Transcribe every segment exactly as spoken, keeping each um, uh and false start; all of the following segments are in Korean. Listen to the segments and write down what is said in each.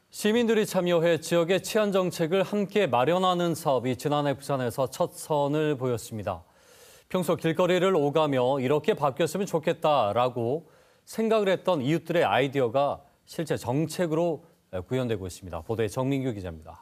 시민들이 참여해 지역의 치안 정책을 함께 마련하는 사업이 지난해 부산에서 첫 선을 보였습니다. 평소 길거리를 오가며 이렇게 바뀌었으면 좋겠다라고 생각을 했던 이웃들의 아이디어가 실제 정책으로 구현되고 있습니다. 보도에 정민규 기자입니다.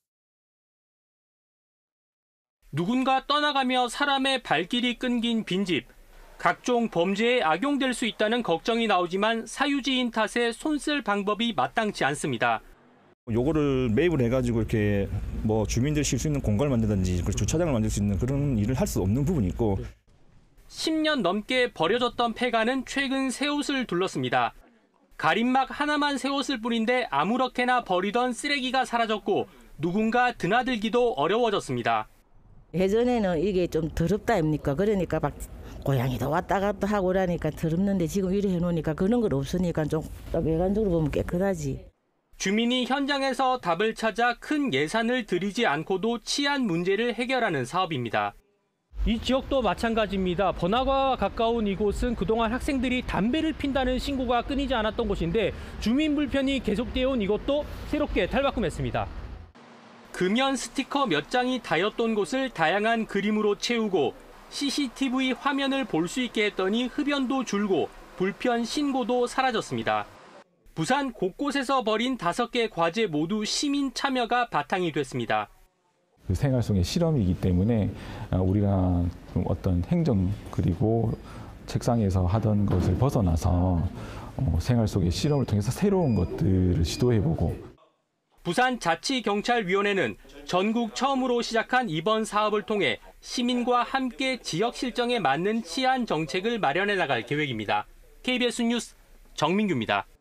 누군가 떠나가며 사람의 발길이 끊긴 빈집. 각종 범죄에 악용될 수 있다는 걱정이 나오지만 사유지인 탓에 손쓸 방법이 마땅치 않습니다. 요거를 매입을 해가지고 이렇게 뭐 주민들이 쉴 수 있는 공간을 만든다든지 주차장을 만들 수 있는 그런 일을 할 수 없는 부분이 있고. 십 년 넘게 버려졌던 폐가는 최근 새 옷을 둘렀습니다. 가림막 하나만 새 옷을 뿐인데 아무렇게나 버리던 쓰레기가 사라졌고 누군가 드나들기도 어려워졌습니다. 예전에는 이게 좀 더럽다 아닙니까? 그러니까 막 고양이도 왔다 갔다 하고 그러니까 더럽는데 지금 이래 해놓으니까 그런 건 없으니까 좀 외관적으로 보면 깨끗하지. 주민이 현장에서 답을 찾아 큰 예산을 들이지 않고도 치안 문제를 해결하는 사업입니다. 이 지역도 마찬가지입니다. 번화가와 가까운 이곳은 그동안 학생들이 담배를 핀다는 신고가 끊이지 않았던 곳인데 주민 불편이 계속되어 온 이것도 새롭게 탈바꿈했습니다. 금연 스티커 몇 장이 닿였던 곳을 다양한 그림으로 채우고 씨씨티비 화면을 볼 수 있게 했더니 흡연도 줄고 불편 신고도 사라졌습니다. 부산 곳곳에서 벌인 다섯 개 과제 모두 시민 참여가 바탕이 됐습니다. 그 생활 속의 실험이기 때문에 우리가 어떤 행정 그리고 책상에서 하던 것을 벗어나서 생활 속의 실험을 통해서 새로운 것들을 시도해보고. 부산자치경찰위원회는 전국 처음으로 시작한 이번 사업을 통해 시민과 함께 지역 실정에 맞는 치안 정책을 마련해 나갈 계획입니다. 케이비에스 뉴스 정민규입니다.